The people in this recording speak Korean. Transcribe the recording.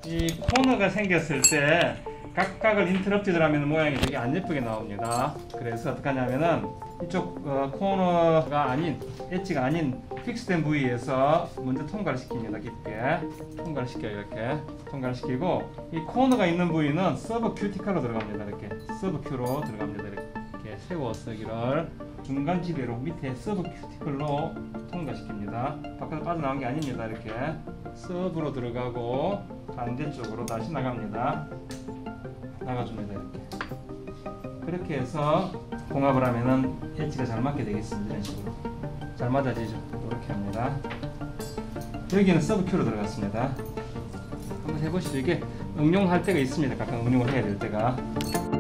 이 코너가 생겼을 때 각각을 인터럽트를 하면 모양이 되게 안 예쁘게 나옵니다. 그래서 어떻게 하냐면은 이쪽 코너가 아닌 엣지가 아닌 픽스된 부위에서 먼저 통과를 시킵니다. 깊게 통과를 시켜요. 이렇게 통과를 시키고 이 코너가 있는 부위는 서브 큐티클로 들어갑니다. 이렇게 서브 큐로 들어갑니다. 이렇게 세워서 여기를 중간 지대로 밑에 서브 큐티클로 통과시킵니다. 밖으로 빠져나온 게 아닙니다. 이렇게 서브로 들어가고 반대쪽으로 다시 나갑니다. 나가줍니다. 이렇게 그렇게 해서 봉합을 하면은 엣지가 잘 맞게 되겠습니다. 이런 식으로 잘 맞아지죠. 이렇게 합니다. 여기는 서브 큐로 들어갔습니다. 한번 해보시죠. 이게 응용할 때가 있습니다. 가끔 응용을 해야 될 때가.